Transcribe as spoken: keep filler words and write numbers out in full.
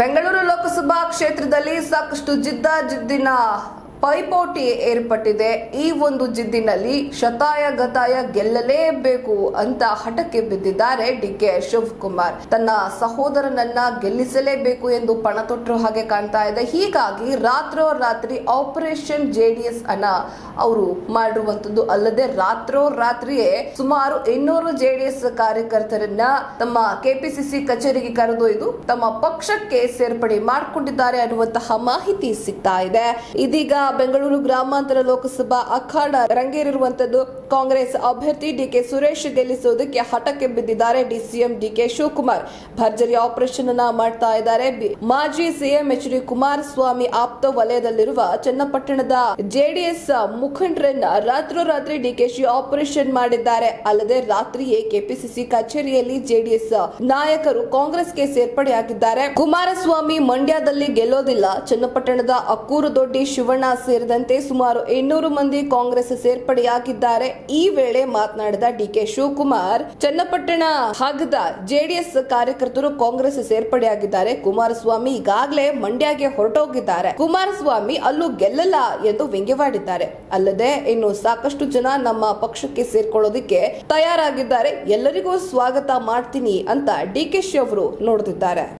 ಬೆಂಗಳೂರು ಲೋಕಸಭಾ ಕ್ಷೇತ್ರದಲ್ಲಿ ಸಾಕಷ್ಟು ಜಿದ್ದಾಜಿದ್ದಿನ ಪೈಪೋಟಿ ಏರ್ಪಟ್ಟಿದೆ. ಈ ಒಂದು ಜಿದ್ದಿನಲ್ಲಿ ಶತಾಯ ಗತಾಯ ಗೆಲ್ಲಲೇಬೇಕು ಅಂತ ಹಠಕ್ಕೆ ಬಿದ್ದಿದ್ದಾರೆ ಡಿ ಕೆ ಶಿವಕುಮಾರ್. ತನ್ನ ಸಹೋದರನನ್ನ ಗೆಲ್ಲಿಸಲೇಬೇಕು ಎಂದು ಪಣ ತೊಟ್ಟರು ಹಾಗೆ ಕಾಣ್ತಾ ಇದೆ. ಹೀಗಾಗಿ ರಾತ್ರೋರಾತ್ರಿ ಆಪರೇಷನ್ ಜೆಡಿಎಸ್ ಅನ್ನ ಅವರು ಮಾಡಿರುವಂತದ್ದು ಅಲ್ಲದೆ ರಾತ್ರೋರಾತ್ರಿಯೇ ಸುಮಾರು ಇನ್ನೂರು ಜೆಡಿಎಸ್ ಕಾರ್ಯಕರ್ತರನ್ನ ತಮ್ಮ ಕೆಪಿಸಿಸಿ ಕಚೇರಿಗೆ ಕರೆದೊಯ್ದು ತಮ್ಮ ಪಕ್ಷಕ್ಕೆ ಸೇರ್ಪಡೆ ಮಾಡಿಕೊಂಡಿದ್ದಾರೆ ಅನ್ನುವಂತಹ ಮಾಹಿತಿ ಸಿಗ್ತಾ ಇದೆ. ಇದೀಗ ಬೆಂಗಳೂರು ಗ್ರಾಮಾಂತರ ಲೋಕಸಭಾ ಅಖಾಡ ರಂಗೇರಿರುವಂತದ್ದು. ಕಾಂಗ್ರೆಸ್ ಅಭ್ಯರ್ಥಿ ಡಿಕೆ ಸುರೇಶ್ ಗೆಲ್ಲಿಸುವುದಕ್ಕೆ ಹಠಕ್ಕೆ ಬಿದ್ದಿದ್ದಾರೆ ಡಿಸಿಎಂ ಡಿಕೆ ಶಿವಕುಮಾರ್. ಭರ್ಜರಿ ಆಪರೇಷನ್ ಅನ್ನ ಮಾಡ್ತಾ ಇದ್ದಾರೆ. ಮಾಜಿ ಸಿಎಂ ಎಚ್ ಡಿ ಕುಮಾರಸ್ವಾಮಿ ಆಪ್ತ ವಲಯದಲ್ಲಿರುವ ಚನ್ನಪಟ್ಟಣದ ಜೆಡಿಎಸ್ ಮುಖಂಡರನ್ನ ರಾತ್ರೋರಾತ್ರಿ ಡಿಕೆಶಿ ಆಪರೇಷನ್ ಮಾಡಿದ್ದಾರೆ. ಅಲ್ಲದೆ ರಾತ್ರಿಯೇ ಕೆಪಿಸಿಸಿ ಕಚೇರಿಯಲ್ಲಿ ಜೆಡಿಎಸ್ ನಾಯಕರು ಕಾಂಗ್ರೆಸ್ಗೆ ಸೇರ್ಪಡೆಯಾಗಿದ್ದಾರೆ. ಕುಮಾರಸ್ವಾಮಿ ಮಂಡ್ಯದಲ್ಲಿ ಗೆಲ್ಲೋದಿಲ್ಲ. ಚನ್ನಪಟ್ಟಣದ ಅಕ್ಕೂರು ದೊಡ್ಡಿ ಶಿವಣ್ಣ ಸೇರಿದಂತೆ ಸುಮಾರು ಇನ್ನೂರು ಮಂದಿ ಕಾಂಗ್ರೆಸ್ ಸೇರ್ಪಡೆಯಾಗಿದ್ದಾರೆ. ಈ ವೇಳೆ ಮಾತನಾಡಿದ ಡಿಕೆ ಶಿವಕುಮಾರ್, ಚನ್ನಪಟ್ಟಣ ಭಾಗದ ಜೆಡಿಎಸ್ ಕಾರ್ಯಕರ್ತರು ಕಾಂಗ್ರೆಸ್ ಸೇರ್ಪಡೆಯಾಗಿದ್ದಾರೆ. ಕುಮಾರಸ್ವಾಮಿ ಈಗಾಗಲೇ ಮಂಡ್ಯಗೆ ಹೊರಟೋಗಿದ್ದಾರೆ. ಕುಮಾರಸ್ವಾಮಿ ಅಲ್ಲೂ ಗೆಲ್ಲಲ್ಲ ಎಂದು ವ್ಯಂಗ್ಯವಾಡಿದ್ದಾರೆ. ಅಲ್ಲದೆ ಇನ್ನು ಸಾಕಷ್ಟು ಜನ ನಮ್ಮ ಪಕ್ಷಕ್ಕೆ ಸೇರ್ಕೊಳ್ಳೋದಕ್ಕೆ ತಯಾರಾಗಿದ್ದಾರೆ. ಎಲ್ಲರಿಗೂ ಸ್ವಾಗತ ಮಾಡ್ತೀನಿ ಅಂತ ಡಿಕೆಶಿ ಅವರು ನೋಡುತ್ತಿದ್ದಾರೆ.